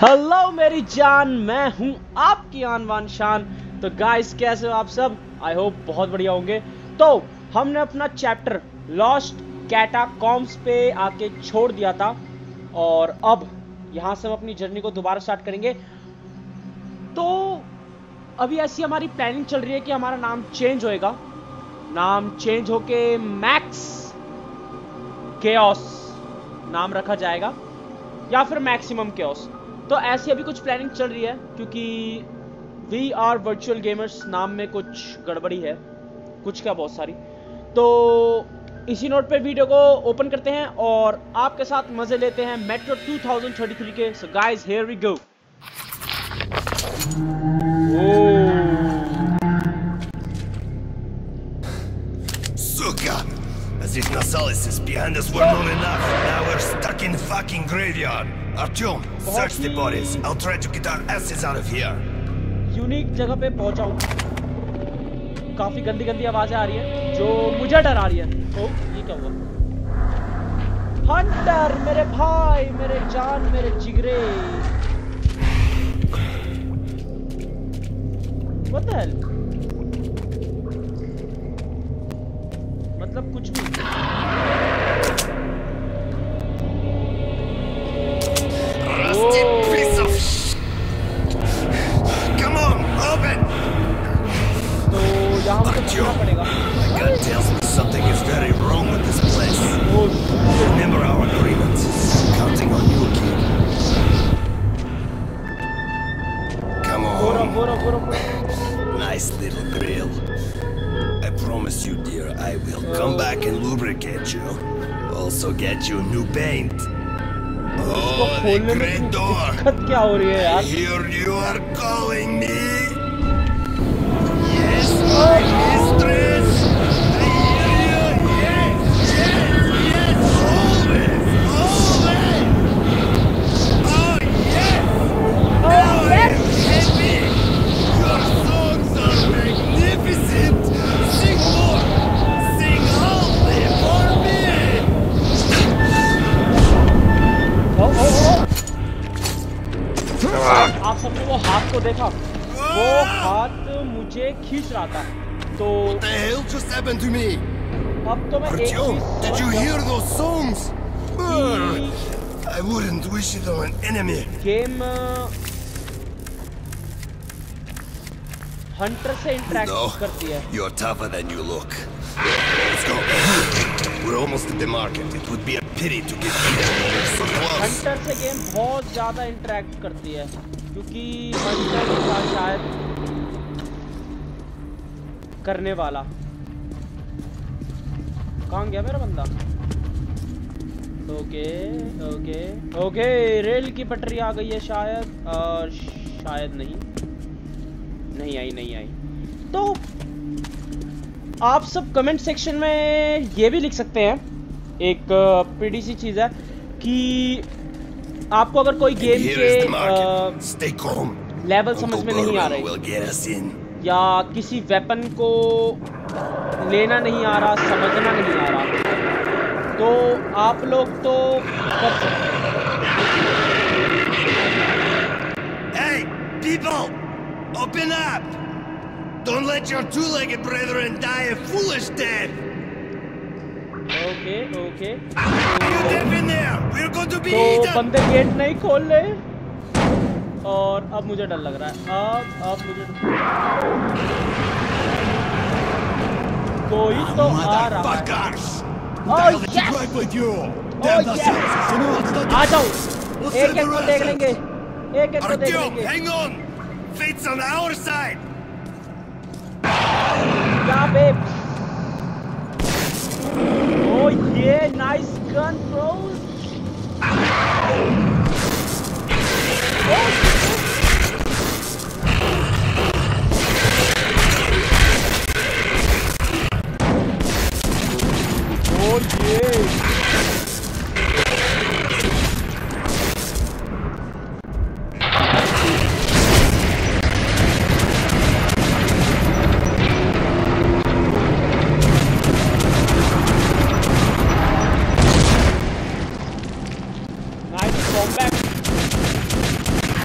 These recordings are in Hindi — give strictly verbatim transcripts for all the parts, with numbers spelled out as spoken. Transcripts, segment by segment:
हेलो मेरी जान, मैं हूं आपकी आनवान शान। तो गाइस कैसे हो आप सब? आई होप बहुत बढ़िया होंगे। तो हमने अपना चैप्टर लॉस्ट कैटाकॉम्ब्स पे आके छोड़ दिया था और अब यहाँ से हम अपनी जर्नी को दोबारा स्टार्ट करेंगे। तो अभी ऐसी हमारी प्लानिंग चल रही है कि हमारा नाम चेंज होएगा, नाम चेंज होके मैक्स केओस नाम रखा जाएगा या फिर मैक्सिमम केओस। तो ऐसी अभी कुछ प्लानिंग चल रही है क्योंकि वी आर वर्चुअल गेमर्स नाम में कुछ गड़बड़ी है, कुछ क्या बहुत सारी। तो इसी नोट पे वीडियो को ओपन करते हैं और आपके साथ मजे लेते हैं metro two thousand thirty three के। So guys here we go. Suka! As if Nasalis behind us were not enough. Now we're stuck in the fucking graveyard. Artyom, search the bodies. I'll try to get our asses out of here. Unique जगह पे पहुंचा हूं। काफी गंदी गंदी आवाजें आ रही है जो मुझे डरा रही है। ओ, ये क्या हुआ? हंटर, मेरे भाई, मेरे जान, मेरे जिगरे। What the hell? मतलब कुछ भी। Rusty piece of sh**. Come on, open. तो यहाँ मुझे पकड़ना पड़ेगा। My gut tells me something is very wrong with this place. Remember our agreement. Counting on you, kid. Come on. Bora, bora, bora. Nice little grill. I promise you, dear, I will come back and lubricate you. Also get you new paint. Oh, the great door. क्या हो रही है यार? Here you are calling me. Yes, my mistress. I hear you. Yes, yes, yes. Always, always. Oh, yes. Now I am happy. Your songs are magnificent. Sing more. Sing loudly for me. O, oh, ओ। आप सबने वो हाथ को देखा? वो हाथ मुझे खींच रहा था। तो What the hell just happened to me? अब तो मैं एक Artyom, चीज did you समझ hear गया those songs? कि I wouldn't wish it on an enemy. Game hunter से इंटरेक्ट No, करती है। you're tougher than you look. Let's go. We're almost at the market. It would be a pity to get eaten when we're so close. Hunter से गेम बहुत ज्यादा इंटरेक्ट करती है क्योंकि हंटर था शायद करने वाला। कहाँ गया मेरा बंदा? ओके ओके ओके, रेल की पटरी आ गई है शायद, और शायद नहीं नहीं आई नहीं आई। तो आप सब कमेंट सेक्शन में ये भी लिख सकते हैं, एक पीडी सी चीज है कि आपको अगर कोई गेम के लेवल समझ में नहीं आ रहे या किसी वेपन को लेना नहीं आ रहा, समझना नहीं आ रहा, तो आप लोग तो कर सकते हैं। Hey, people, open up! Don't let your two-legged brethren die a foolish death. Okay okay, You deaf in there? We're going to be तो eaten. बंदे गेट नहीं खोल रहे और अब मुझे डर लग रहा है। अब अब मुझे कोई तो आ रहा है। Oh yes! Oh yes! आ जाओ, एक एक को देख लेंगे, एक एक को देख Artyom, लेंगे। hang on! Fate's on our side. क्या babe? Oh yeah, nice gun, bros. Oh yeah. Nice combat.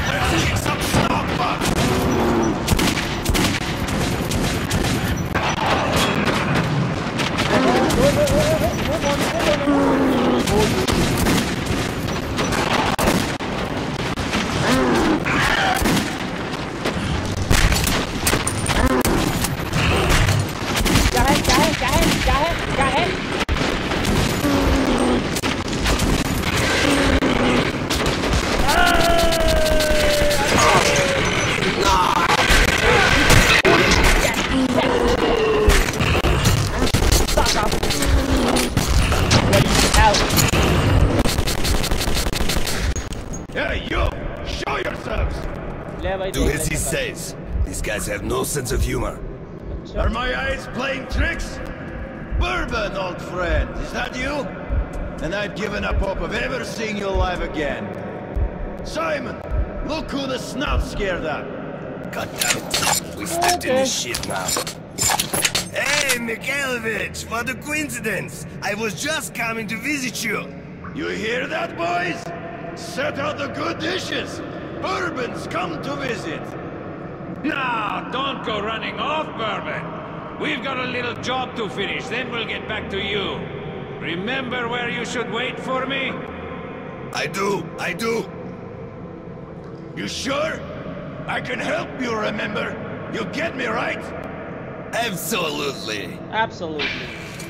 ले भाई Do as he says. These guys have no sense of humor. Are my eyes playing tricks? Bourbon, old friend, is that you? And I've given up hope of ever seeing you alive again. Simon, look who the snout's scared at. God damn it. We stepped in this shit now. Hey, Mikhailovich, what a coincidence. I was just coming to visit you. You hear that, boys? Set out the good dishes. Bourbon's come to visit. No, don't go running off, Bourbon. We've got a little job to finish, then we'll get back to you. Remember where you should wait for me? I do, I do. You sure? I can help you remember. You get me, right? Absolutely. Absolutely.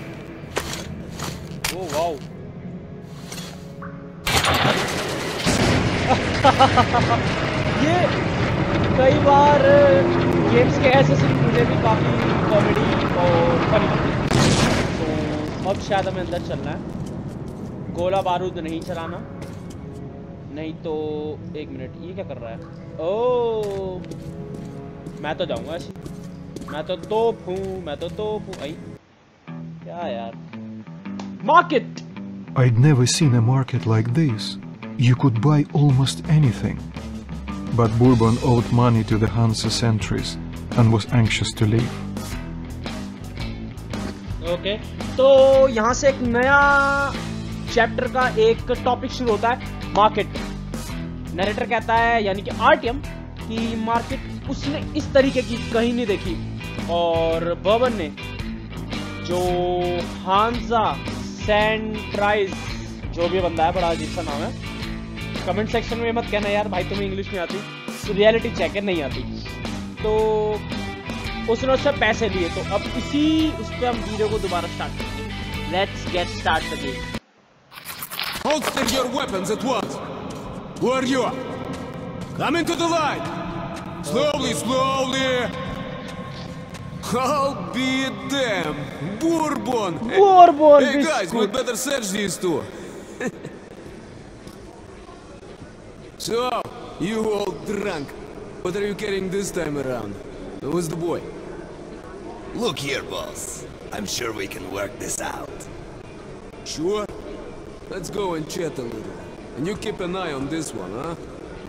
Oh wow. ये कई बार गेम्स के ऐसे सीन मुझे भी काफी कॉमेडी और फनी लगते हैं। तो अब शायद हमें अंदर चलना है। गोला बारूद नहीं चलाना, नहीं तो एक मिनट, ये क्या कर रहा है? ओह, मैं तो जाऊंगा ऐसे, मैं तो तोप हूँ, मैं तो तोप हूँ। आई क्या यार? Market. I'd never seen a market like this. You could buy almost anything. But Bourbon owed money to the Hansa sentries and was anxious to leave. Okay, तो यहाँ से एक नया चैप्टर का एक टॉपिक शुरू होता है, मार्केट। नरेटर कहता है, यानी कि आर्टियम, कि मार्केट उसने इस तरीके की कहीं नहीं देखी। और बर्बन ने, जो हांजा सेंट्राइज, जो भी बंदा है, बड़ा अजीब सा नाम है। कमेंट सेक्शन में मत कहना यार भाई तुम्हें इंग्लिश नहीं आती, तो रियलिटी चेक है, नहीं आती। तो उसने उससे पैसे लिए, तो अब इसी उस पर हम वीडियो को दोबारा स्टार्ट करेंगे। Let's get start the game. Holster your weapons at once. Who are you? Come into the light. Slowly, slowly. I'll be damned. Bourbon. Bourbon. Hey guys, we'd better search these two. So, you all drunk. What are you carrying this time around? Who's the boy? Look here, boss. I'm sure we can work this out. Sure? Let's go and chat a little. And you keep an eye on this one, huh?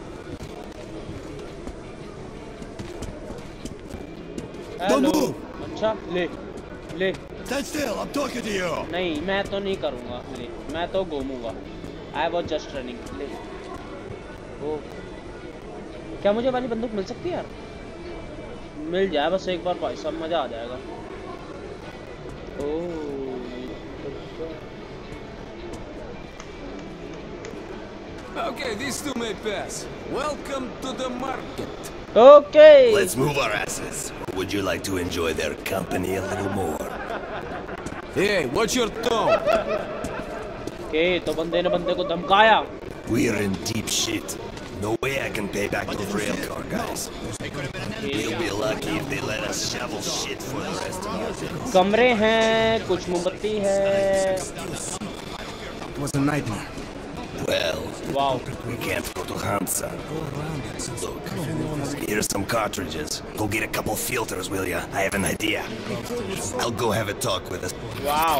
Hello. अच्छा, ले, ले। Stand still, I'm talking to you. नहीं, मैं तो नहीं करूँगा, ले, मैं तो घूमूंगा। I was just running, ले। ओ, क्या मुझे वाली बंदूक मिल सकती है यार? मिल जाए बस एक बार भाई, सब मजा आ जाएगा। ओह, Okay, these two may pass. Welcome to the market. Okay. Let's move our asses. Would you like to enjoy their company a little more? Hey, watch your tone. Okay, तो बंदे ने बंदे को धमकाया। We're in deep shit. No way I can pay back those rail car guys. We'll be lucky if they let us shovel shit for the rest of the day. कमरे हैं, कुछ मोमबत्ती है। It was a nightmare. Well, Wow. we can't go to Hansa. Look, here's some cartridges. Go get a couple filters, will ya? I have an idea. I'll go have a talk with us. Wow.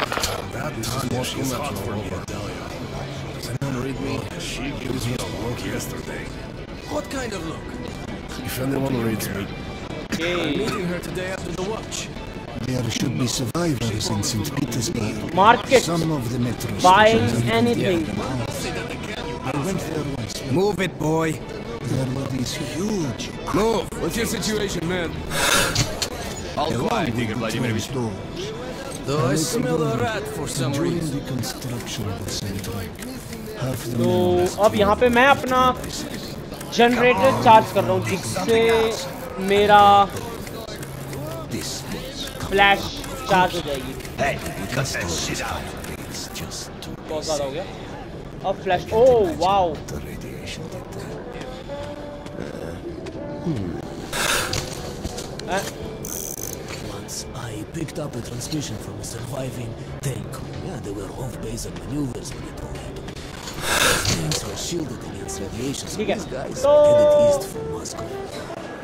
Read me. She gives me a look yesterday. What kind of look? If anyone reads me, Okay. Meeting her today after the watch. There should be survivors in Saint Petersburg. Market. Some of the metro Buying stations are- anything. I went there once. Move it, boy. There were these huge Move. What's your situation, man? All quiet, Igor Vladimirovich. doors. Though I smell a rat for some During reason. the construction of the Central, half the तो men अब यहाँ पे मैं अपना जनरेटर चार्ज कर रहा हूँ, जिससे मेरा फ्लैश चार्ज हो जाएगी। Hey, cut that shit out. बहुत ज़्यादा हो गया। अब flash, oh wow. Once I picked up a transmission from a surviving tank. Yeah, they were off-base on maneuvers when it rolled. Those tanks were shielded against radiation, so ठीक है, these guys तो headed east from Moscow.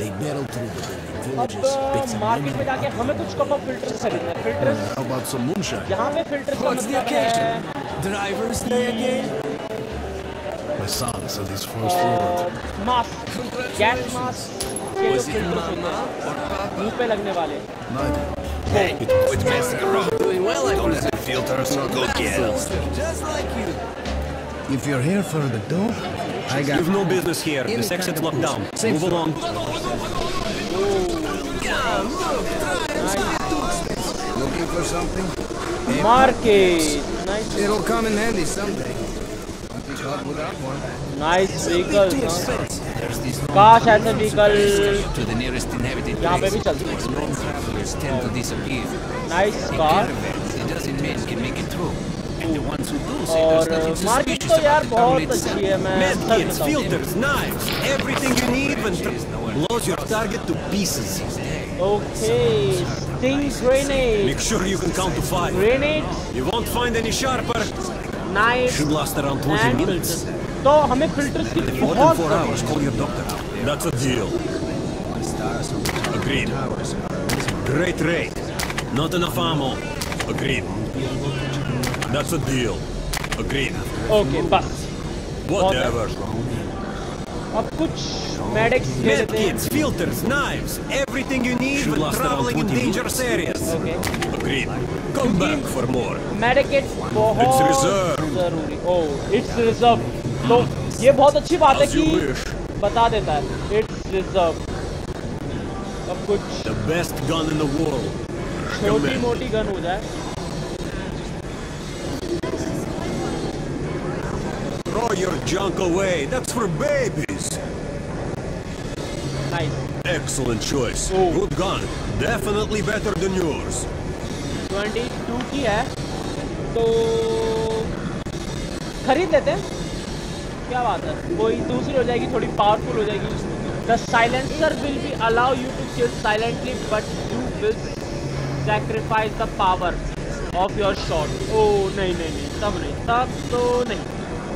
They barrel through the building villages, अब pick some मार्केट में money. जाके हमें कुछ कप ऑफ फिल्टर्स खरीदने हैं। Filters How about some moonshine? यहाँ पे फिल्टर्स का What's the मतलब है occasion? Driver's Day again? My son said he's first floor. Mask, gas mask के जो फिल्टर्स होते हैं मुंह पे लगने वाले। Hey, quit messing around. Doing well, I Don't presume. have filters, go get them. Just like you. If you're here for the dough, I got... You've no business here. This exit's locked down. Move along. Looking for something? Market, nice It'll come in handy someday. Won't be caught without one. Nice vehicle. काश ऐसे vehicle to the nearest inhabited यहाँ पे place. भी चलते हैं। Known travelers tend to disappear. Nice In car. caravans, a dozen men can make it through. And the ones who do say और there's nothing मार्केट suspicious तो यार about the बहुत town अच्छी itself. है। मैं सच Medkits, बताऊँ। filters, knives, everything you need when blows your target to pieces. Okay, sting grenade, Make sure you can count to five. Grenade, You won't find any sharper. Knife Should last around twenty and minutes. Filters. तो हमें फिल्टर्स की More than बहुत four कमी hours, है। call your doctor. That's a deal. Agreed. Great rate. Not enough ammo. Agreed. That's a deal. Agreed. Okay बस Whatever. अब कुछ मेडिक्स ले लेते हैं। Medkits, filters, knives, everything you need Should when last around traveling in twenty dangerous areas. Okay, Agreed. Come back for more. Medkit It's बहुत reserved. जरूरी। Oh, it's reserve. तो ये बहुत अच्छी बात है As you कि wish. बता देता है इट्स रिजर्व। अब कुछ The best gun in the world. छोटी Recommend. मोटी गन हो जाए। Throw your junk away. That's for babies. Nice, Excellent choice. Oh. Good gun. Definitely better than yours. बाईस की है तो खरीद लेते हैं। क्या बात है, कोई दूसरी हो जाएगी, थोड़ी पावरफुल हो जाएगी। The silencer will be allow you to kill silently but you will sacrifice the power of your shot. Oh नहीं नहीं नहीं, तब नहीं, तब तो नहीं।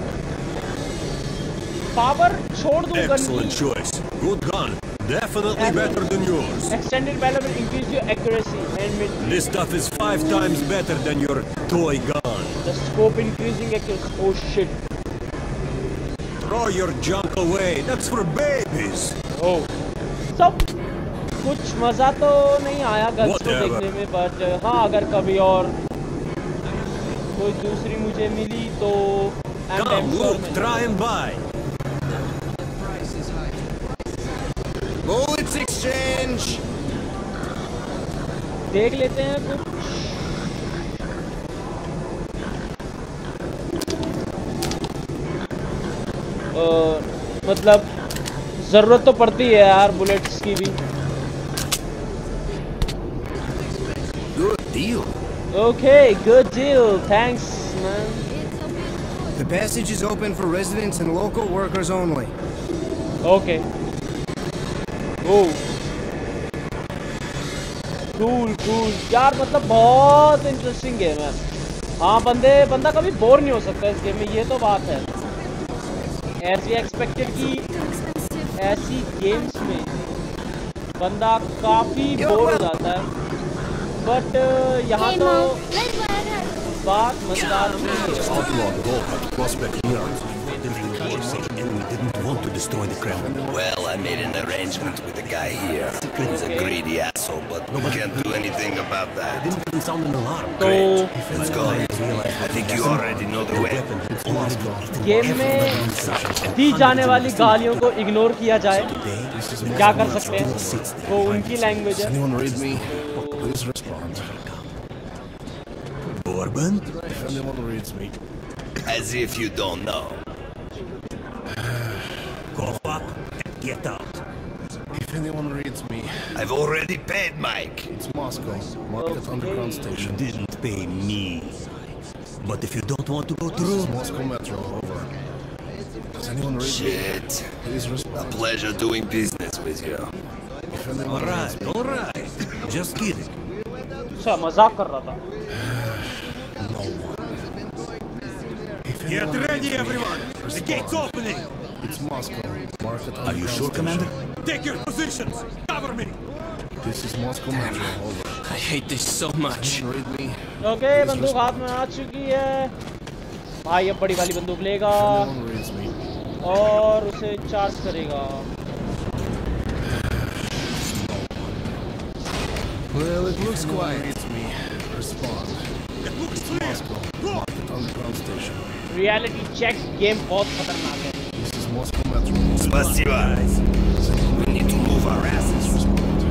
पावर छोड़ दूं गन Excellent की। choice. Good gun. Definitely better than yours. Extended barrel will increase your accuracy and mid This stuff is five times better than your toy gun. the scope increasing accuracy. Oh shit. Throw your junk away. That's for babies. Oh. सब कुछ मजा तो नहीं आया गन्स को Whatever. देखने में, बट हाँ अगर कभी और कोई दूसरी मुझे मिली तो I'm damn Come, sure look, मैं- try and buy. Bullets exchange! देख लेते हैं कुछ। अ, मतलब जरूरत तो पड़ती है यार बुलेट्स की भी। Good deal. Okay, good deal, thanks man. The passage is open for residents and local workers only. Okay, oh cool cool यार, मतलब बहुत इंटरेस्टिंग गेम है। हाँ, बंदे बंदा कभी बोर नहीं हो सकता इस गेम में, ये तो बात है। एज वी एक्सपेक्टेड कि ऐसी गेम्स में बंदा काफ़ी बोर हो जाता है, बट यहाँ तो बात मजेदार नहीं है। Outlawed gold at Prospect Yard. The enemy didn't want to destroy the crown. Well, I made an arrangement with the guy here. He's a greedy asshole, but we can't do anything about that. Didn't even sound an alarm. तो Let's go. I think you already know the way. Game में दी जाने वाली गालियों को इग्नोर किया जाए, क्या कर सकते हैं, वो उनकी लैंग्वेज है। Anyone read me? Please respond. Bourbon? If anyone reads me. As if you don't know. Cough up and get out. If anyone reads me, I've already paid Mike. it's Moscow. Market Underground You Station. didn't pay me. But if you don't want to go through, Moscow Metro, over. Does anyone read me? Shit. Please A respond. pleasure doing business with you. If anyone reads alright, me. alright. Just kidding. अच्छा, मजाक कर रहा था। No one. If Get anyone ready, reads me, everyone. The gate's opening. It's Moscow. Market Are you Underground sure, Station. Commander? Take your positions! Cover me! This is Moscow Metro, over. I hate this so much. Read me. Okay बंदूक हाथ में आ चुकी है भाई। अब बड़ी वाली बंदूक लेगा और उसे चार्ज करेगा। Well, it looks quiet. It's me. Respond. It looks Moscow. Market underground station. Reality check game बहुत खतरनाक है। This is Moscow Metro. Spasiba. We need to move our asses.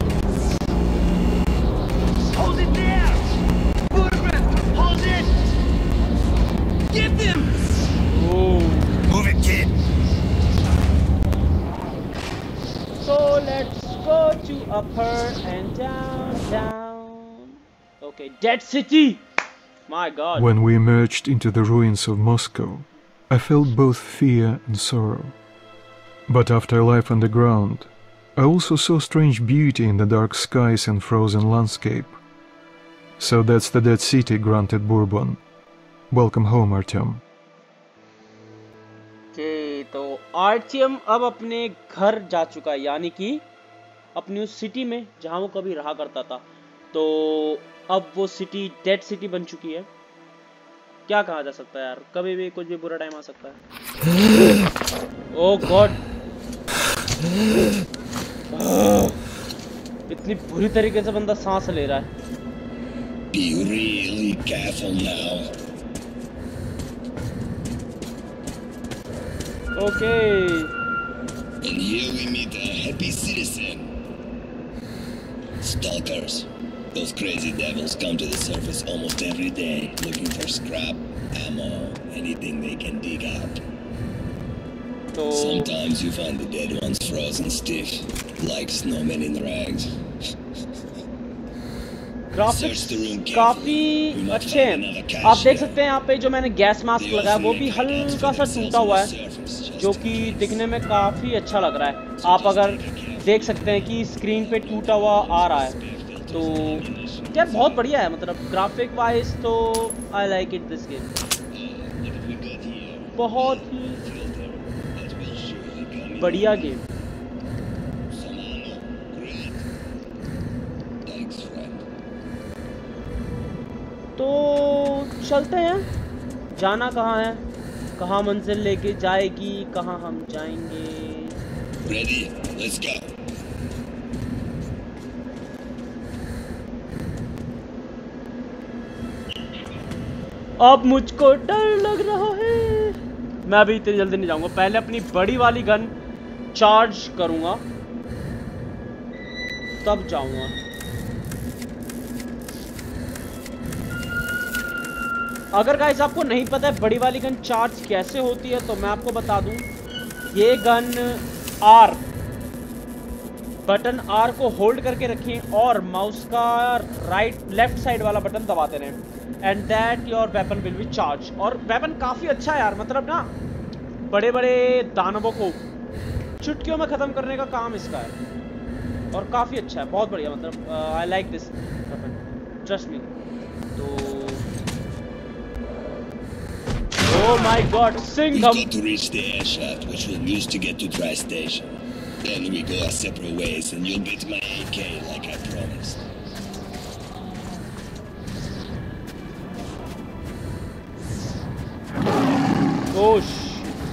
Hold it there! Bourbon, hold it! Get them! Ooh. Move it, kid. So let's go to upper and down, down. Okay, Dead City. My God. When we emerged into the ruins of Moscow, I felt both fear and sorrow. But after life underground, I also saw strange beauty in the dark skies and frozen landscape. So that's the Dead City, granted Bourbon. Welcome home, Artyom. Okay, तो आर्टियम अब अपने घर जा चुका है, यानी कि अपनी उस सिटी में जहाँ वो कभी रहा करता था। तो अब वो सिटी डेड सिटी बन चुकी है। क्या कहा जा सकता है यार, कभी भी कुछ भी बुरा टाइम आ सकता है। ओह गॉड, इतनी बुरी तरीके से बंदा सांस ले रहा है। Be really careful now. Okay. And here we meet a happy citizen. Stalkers. Those crazy devils come to the surface almost every day, looking for scrap, ammo, anything they can dig out. So... Sometimes you find the dead ones frozen stiff, like snowmen in rags. Graphics काफी अच्छे हैं। आप देख सकते हैं यहाँ पे जो मैंने गैस मास्क लगाया वो भी हल्का सा टूटा हुआ है, जो कि दिखने में काफी अच्छा लग रहा है। आप अगर देख सकते हैं कि स्क्रीन पे टूटा हुआ आ रहा है, तो यार बहुत बढ़िया है। मतलब ग्राफिक वाइज तो I like it this game, बहुत ही बढ़िया गेम। तो चलते हैं, जाना कहाँ है, कहाँ मंजिल लेके जाएगी, कहाँ हम जाएंगे। Ready? Let's go. अब मुझको डर लग रहा है। मैं अभी इतनी जल्दी नहीं जाऊंगा, पहले अपनी बड़ी वाली गन चार्ज करूंगा तब जाऊंगा। अगर गाइस आपको नहीं पता है बड़ी वाली गन चार्ज कैसे होती है, तो मैं आपको बता दूं। ये गन आर बटन आर को होल्ड करके रखें और माउस का राइट लेफ्ट साइड वाला बटन दबाते रहें, and that your weapon will be charge. और वेपन काफ़ी अच्छा है यार, मतलब ना बड़े बड़े दानवों को चुटकियों में ख़त्म करने का काम इसका है, और काफ़ी अच्छा है, बहुत बढ़िया। मतलब I like this weapon, trust me. तो oh my god, sing We've them. got to reach the air shaft, which we'll use to get to Tri Station. Then we go our separate ways, and you'll get my A K like I promised. Oh shit.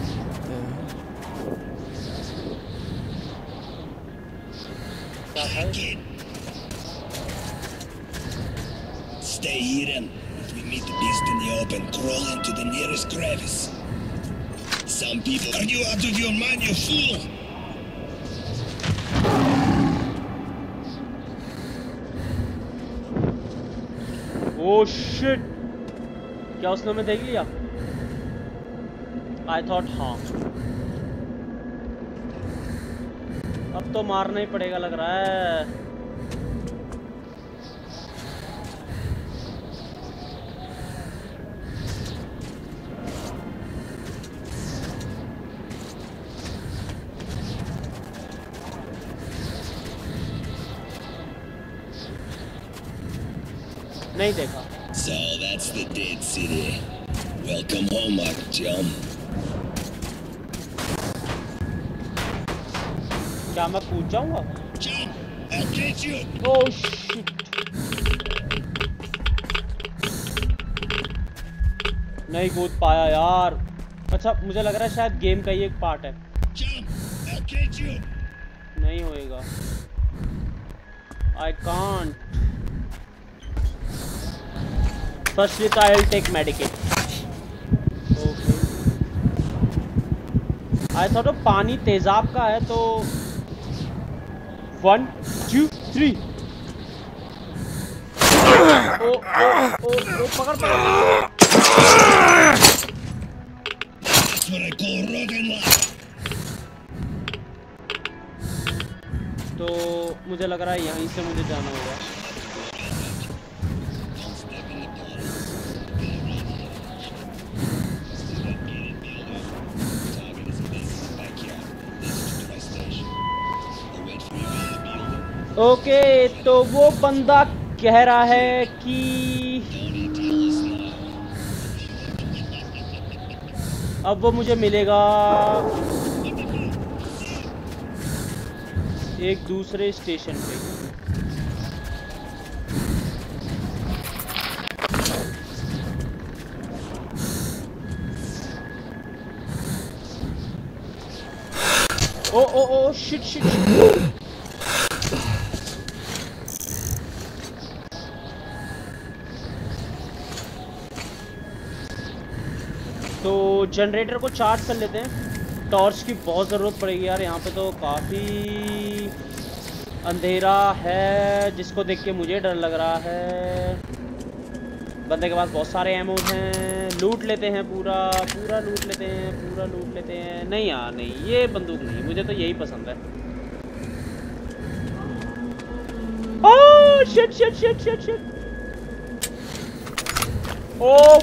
Stay hidden. If we meet the beast in the open, crawl into the nearest crevice. Some people... Are you out of your mind, you fool? Oh shit. क्या उसने हमें देख लिया? I thought हाँ। अब तो मारना ही पड़ेगा लग रहा है। नहीं देखा। So that's the dead city. Welcome home, Artyom. क्या मैं कूद जाऊंगा? ओह शिट, नहीं कूद पाया यार। अच्छा मुझे लग रहा है शायद गेम का ही एक पार्ट है। नहीं होएगा, I can't. Firstly, I'll take medicate. Okay. I thought of पानी तेजाब का है तो one, two, three. ओ ओ ओ ओ पकड़ पकड़। तो मुझे लग रहा है यहीं से मुझे जाना होगा। ओके तो वो बंदा कह रहा है कि अब वो मुझे मिलेगा एक दूसरे स्टेशन पे। Oh oh oh shit shit shit. तो जनरेटर को चार्ज कर लेते हैं। टॉर्च की बहुत ज़रूरत पड़ेगी यार, यहाँ पे तो काफ़ी अंधेरा है जिसको देख के मुझे डर लग रहा है। बंदे के पास बहुत सारे एमोज हैं, लूट लेते हैं पूरा पूरा लूट लेते हैं पूरा लूट लेते हैं। नहीं यार नहीं, ये बंदूक नहीं, मुझे तो यही पसंद है। Oh shit shit shit shit shit. Oh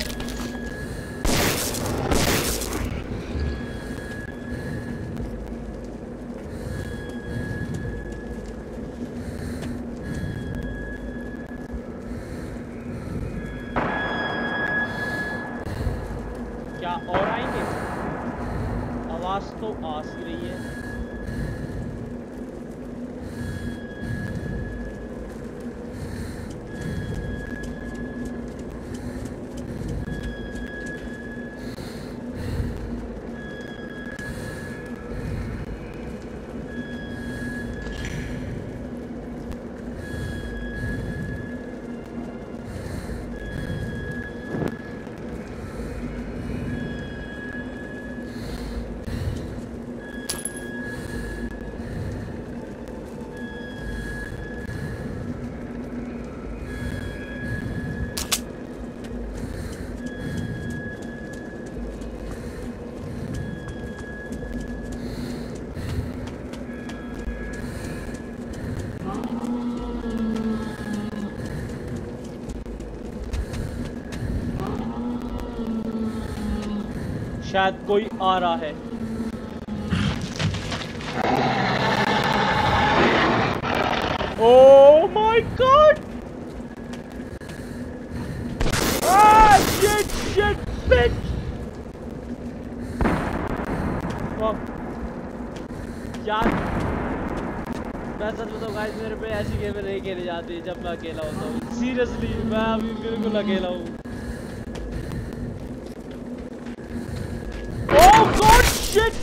और आएंगे, आवाज तो आ सी रही है। शायद कोई आ रहा है। Oh my god, ah shit shit bitch। यार मैं सच बताऊं गाइस, मेरे पे ऐसी गेम नहीं खेली जाती जब मैं अकेला होता हूँ। सीरियसली मैं अभी बिल्कुल अकेला हूँ। Oh God, shit!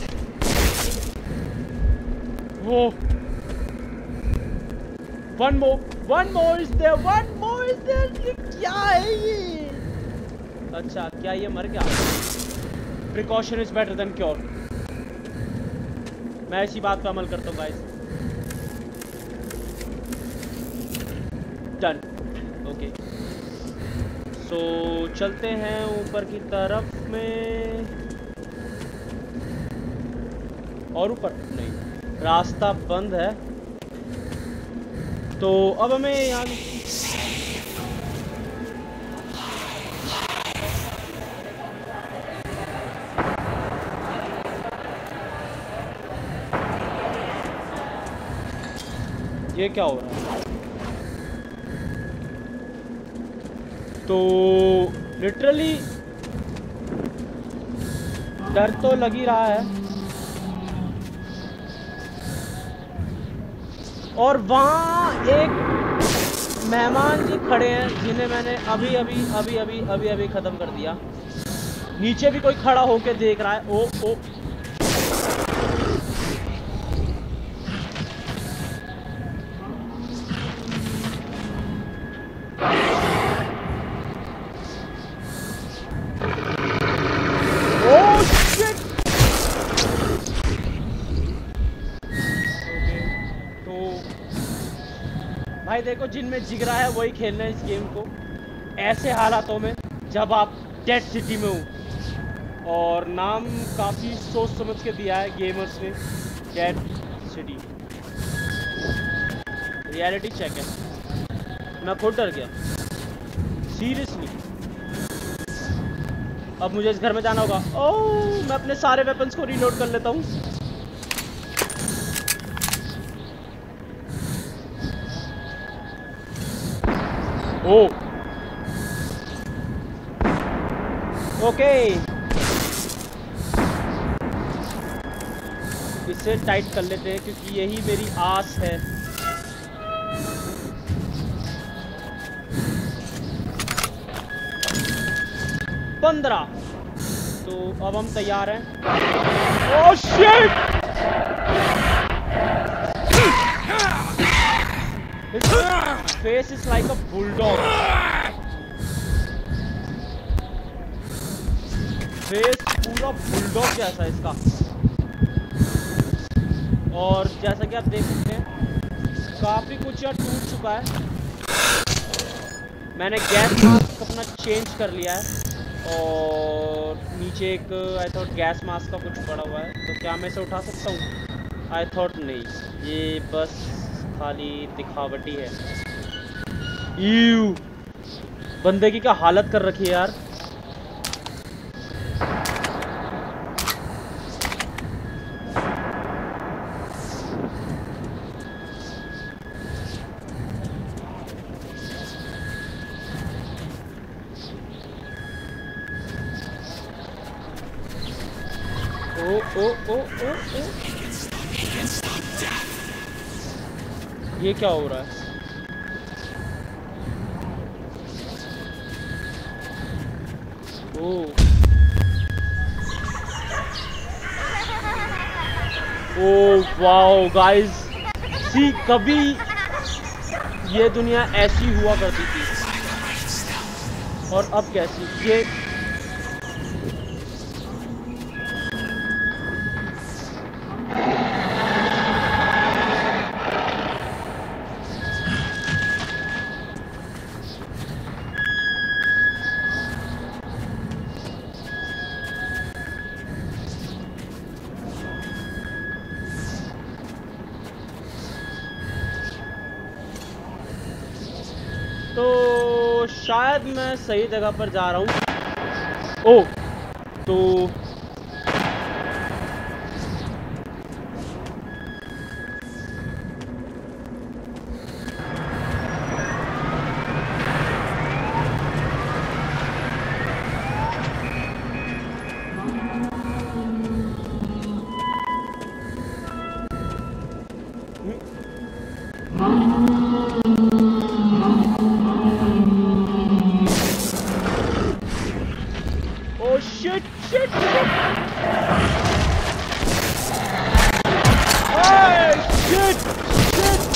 Whoa! One more, one more is there, one more is there. ये क्या है ये? अच्छा, क्या ये मर गया? Precaution is better than cure. मैं इसी बात पे अमल करता हूँ guys. Done. Okay. So चलते हैं ऊपर की तरफ में। और ऊपर नहीं, रास्ता बंद है। तो अब हमें यहाँ ये क्या हो रहा है? तो लिटरली डर तो लग ही रहा है। और वहाँ एक मेहमान जी खड़े हैं जिन्हें मैंने अभी अभी अभी अभी अभी अभी खत्म कर दिया। नीचे भी कोई खड़ा होके देख रहा है। ओ ओ भाई देखो, जिनमें जिगरा है वही खेलना है इस गेम को ऐसे हालातों में जब आप डेड सिटी में हो। और नाम काफ़ी सोच समझ के दिया है गेमर्स ने, डेड सिटी। रियलिटी चेक है, मैं खुद डर गया सीरियसली। अब मुझे इस घर में जाना होगा। ओह, मैं अपने सारे वेपन्स को रीलोड कर लेता हूँ। ओ ओके, इसे टाइट कर लेते हैं क्योंकि यही मेरी आस है। पंद्रह, तो अब हम तैयार हैं। Oh shit! Face is like a bulldog. Face पूरा बुलडॉग जैसा इसका। और जैसा कि आप देख सकते हैं काफी कुछ यार टूट चुका है। मैंने गैस मास्क अपना चेंज कर लिया है और नीचे एक आई थॉट गैस मास्क का कुछ पड़ा हुआ है, तो क्या मैं इसे उठा सकता हूँ? आई थॉट नहीं, ये बस खाली दिखावटी है। ईव, बंदे की क्या हालत कर रखी है यार। ओ ओ ओ ओ ओ, ये क्या हो रहा है? ओह ओह वाओ गाइस, सी कभी ये दुनिया ऐसी हुआ करती थी और अब कैसी। ये तो शायद मैं सही जगह पर जा रहा हूँ। ओह, तो shit, shit, shit. Hey, shit, shit.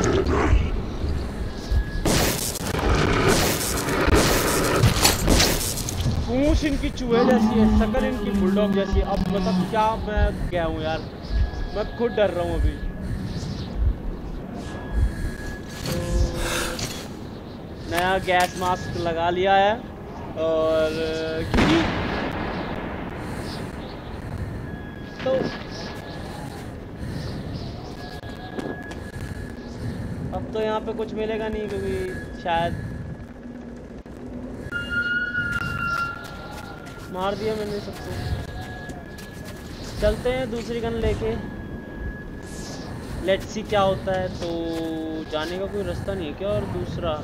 पूंछ इनकी चूहे जैसी है, शक्ल इनकी बुलडॉग जैसी है। अब मतलब क्या मैं गया हूँ यार, मैं खुद डर रहा हूँ अभी। नया गैस मास्क लगा लिया है और क्योंकि तो अब तो यहाँ पे कुछ मिलेगा नहीं क्योंकि शायद मार दिया मैंने सबको। चलते हैं दूसरी गन लेके, लेट्स सी क्या होता है। तो जाने का कोई रास्ता नहीं है क्या? और दूसरा,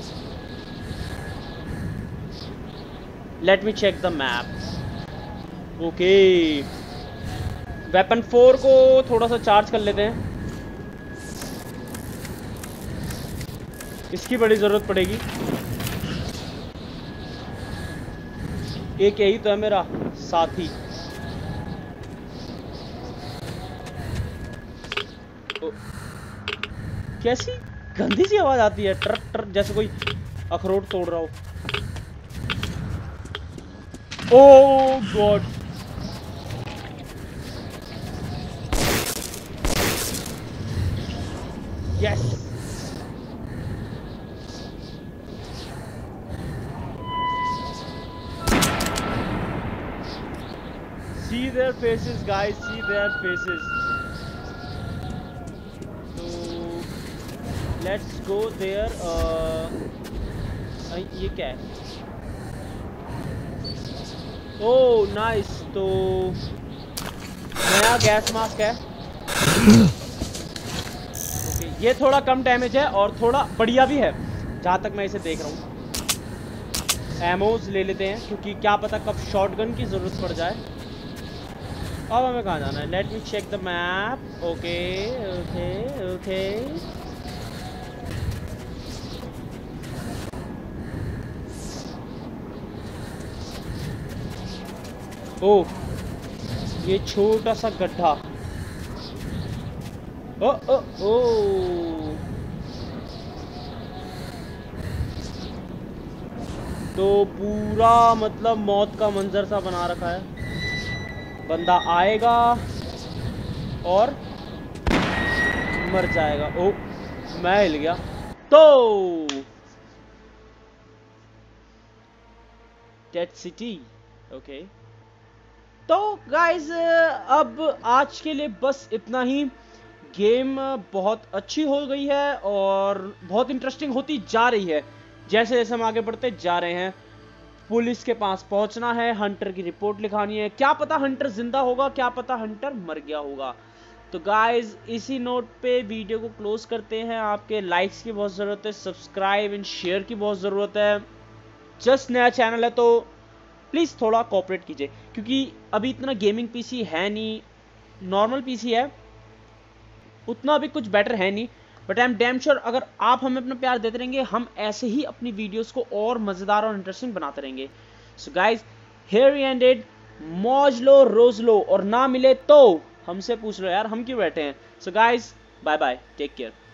let me check the map. Okay, weapon four को थोड़ा सा चार्ज कर लेते हैं। इसकी बड़ी जरूरत पड़ेगी। एक यही तो है मेरा साथी। कैसी गंदी सी आवाज आती है, ट्रक ट्रक जैसे कोई अखरोट तोड़ रहा हो। Oh god, yes. See their faces, guys. See their faces. So let's go there. Uh, ये क्या है? Oh, nice. तो नया गैस मास्क है। okay, ये थोड़ा कम डैमेज है और थोड़ा बढ़िया भी है जहाँ तक मैं इसे देख रहा हूँ। एमोज ले लेते हैं क्योंकि क्या पता कब शॉटगन की जरूरत पड़ जाए। अब हमें कहाँ जाना है? Let me check the map. Okay okay okay. Oh, ये छोटा सा गड्ढा। ओ ओ ओ तो पूरा मतलब मौत का मंजर सा बना रखा है। बंदा आएगा और मर जाएगा। ओ, मैं हिल गया। तो डेड सिटी। ओके, तो गाइज अब आज के लिए बस इतना ही। गेम बहुत अच्छी हो गई है और बहुत इंटरेस्टिंग होती जा रही है जैसे जैसे हम आगे बढ़ते जा रहे हैं। पुलिस के पास पहुंचना है, हंटर की रिपोर्ट लिखानी है। क्या पता हंटर जिंदा होगा, क्या पता हंटर मर गया होगा। तो गाइज इसी नोट पे वीडियो को क्लोज करते हैं। आपके लाइक्स की बहुत ज़रूरत है, सब्सक्राइब एंड शेयर की बहुत ज़रूरत है। जस्ट नया चैनल है तो प्लीज़ थोड़ा कोऑपरेट कीजिए क्योंकि अभी इतना गेमिंग पीसी है नहीं, नॉर्मल पीसी है, उतना अभी कुछ बेटर है नहीं। But I am damn sure अगर आप हमें अपना प्यार देते रहेंगे हम ऐसे ही अपनी वीडियोस को और मज़ेदार और इंटरेस्टिंग बनाते रहेंगे। So guys here we ended. मौज लो रोज लो और ना मिले तो हमसे पूछ लो यार, हम क्यों बैठे हैं। So guys bye bye, take care.